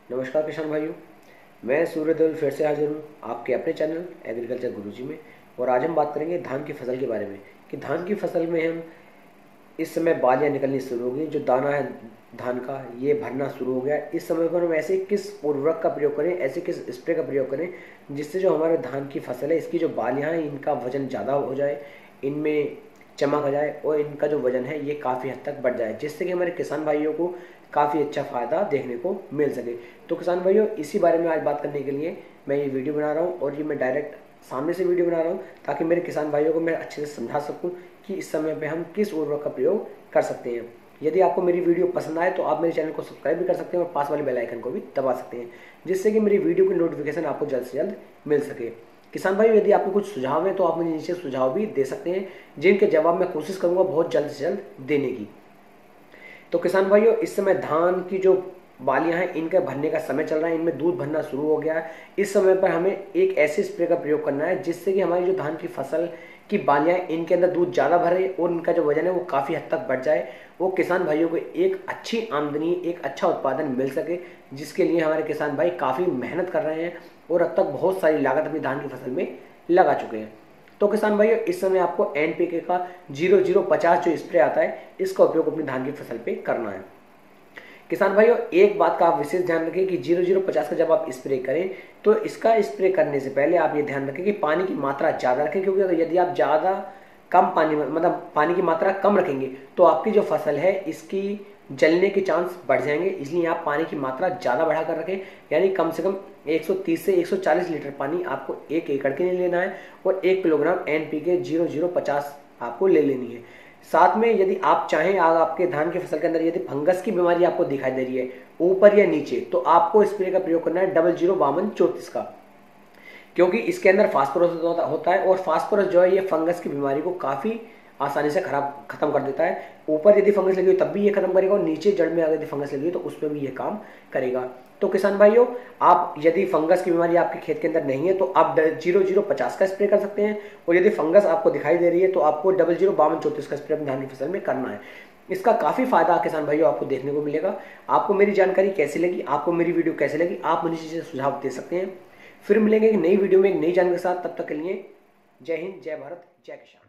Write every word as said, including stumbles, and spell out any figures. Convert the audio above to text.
नमस्कार किसान भाइयों, मैं सूर्यदेव फिर से हाजिर हूँ आपके अपने चैनल एग्रीकल्चर गुरुजी में। और आज हम बात करेंगे धान की फसल के बारे में कि धान की फसल में हम इस समय बालियाँ निकलनी शुरू हो गई। जो दाना है धान का ये भरना शुरू हो गया। इस समय पर हम ऐसे किस उर्वरक का प्रयोग करें, ऐसे किस स्प्रे का प्रयोग करें जिससे जो हमारे धान की फसल है इसकी जो बालियाँ हैं इनका वजन ज़्यादा हो जाए, इनमें चमक आ जाए और इनका जो वजन है ये काफ़ी हद तक बढ़ जाए, जिससे कि हमारे किसान भाइयों को काफ़ी अच्छा फ़ायदा देखने को मिल सके। तो किसान भाइयों, इसी बारे में आज बात करने के लिए मैं ये वीडियो बना रहा हूँ और ये मैं डायरेक्ट सामने से वीडियो बना रहा हूँ ताकि मेरे किसान भाइयों को मैं अच्छे से समझा सकूँ कि इस समय पे हम किस उर्वरक का प्रयोग कर सकते हैं। यदि आपको मेरी वीडियो पसंद आए तो आप मेरे चैनल को सब्सक्राइब भी कर सकते हैं और पास वाले बेल आइकन को भी दबा सकते हैं, जिससे कि मेरी वीडियो की नोटिफिकेशन आपको जल्द से जल्द मिल सके। किसान भाई, यदि आपको कुछ सुझाव है तो आप मुझे नीचे सुझाव भी दे सकते हैं, जिनके जवाब मैं कोशिश करूंगा बहुत जल्द से जल्द देने की। तो किसान भाइयों, इस समय धान की जो बालियां हैं इनका भरने का समय चल रहा है, इनमें दूध भरना शुरू हो गया है। इस समय पर हमें एक ऐसे स्प्रे का प्रयोग करना है जिससे कि हमारी जो धान की फसल की बालियां हैं इनके अंदर दूध ज़्यादा भरे और इनका जो वजन है वो काफ़ी हद तक बढ़ जाए। वो किसान भाइयों को एक अच्छी आमदनी, एक अच्छा उत्पादन मिल सके, जिसके लिए हमारे किसान भाई काफ़ी मेहनत कर रहे हैं और अब तक बहुत सारी लागत अपनी धान की फसल में लगा चुके हैं। तो किसान भाइयों, इस समय आपको एन पी के का जीरो जीरो पचास जो स्प्रे आता है इसका उपयोग अपनी धान की फसल पे करना है। किसान भाइयों, एक बात का आप विशेष ध्यान रखें कि जीरो जीरो पचास का जब आप स्प्रे करें तो इसका स्प्रे करने से पहले आप ये ध्यान रखें कि पानी की मात्रा ज़्यादा रखें, क्योंकि अगर यदि आप ज़्यादा कम पानी मतलब पानी की मात्रा कम रखेंगे तो आपकी जो फसल है इसकी जलने के चांस बढ़ जाएंगे। इसलिए आप पानी की मात्रा ज़्यादा बढ़ा कर रखें, यानी कम से कम एक सौ तीस से एक सौ चालीस लीटर पानी आपको एक एकड़ के लिए लेना है और एक kilogram N P K zero zero पचास आपको ले लेनी है। साथ में यदि आप चाहें, आग आपके धान की फसल के अंदर यदि फंगस की बीमारी आपको दिखाई दे रही है ऊपर या नीचे, तो आपको स्प्रे का प्रयोग करना है डबल जीरो बावन चौंतीस का, क्योंकि इसके अंदर फास्फोरस होता है और फास्फोरस जो है ये फंगस की बीमारी को काफ़ी आसानी से खराब खत्म कर देता है। ऊपर यदि फंगस लगी हो तब भी ये खत्म करेगा और नीचे जड़ में अगर यदि फंगस लगी हो तो उसमें भी ये काम करेगा। तो किसान भाइयों, आप यदि फंगस की बीमारी आपके खेत के अंदर नहीं है तो आप जीरो जीरो पचास का स्प्रे कर सकते हैं, और यदि फंगस आपको दिखाई दे रही है तो आपको डबल जीरो बावन चौंतीस का स्प्रे अपनी धान की फसल में करना है। इसका काफ़ी फायदा किसान भाइयों आपको देखने को मिलेगा। आपको मेरी जानकारी कैसी लगी, आपको मेरी वीडियो कैसी लगी, आप मुझे चीज़ें सुझाव दे सकते हैं। फिर मिलेंगे एक नई वीडियो में एक नई जानकारी के साथ। तब तक के लिए जय हिंद, जय भारत, जय किसान।